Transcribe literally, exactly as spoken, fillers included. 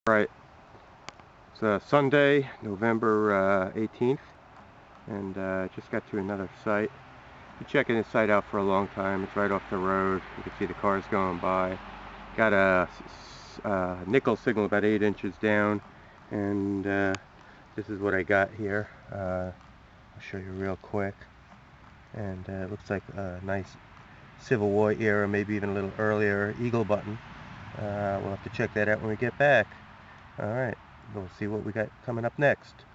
Right, it's uh, Sunday, November uh, eighteenth, and uh, just got to another site. Been checking this site out for a long time. It's right off the road. You can see the cars going by. Got a uh, nickel signal about eight inches down, and uh, this is what I got here. Uh, I'll show you real quick. And uh, it looks like a nice Civil War era, maybe even a little earlier eagle button. Uh, we'll have to check that out when we get back. All right, we'll see what we got coming up next.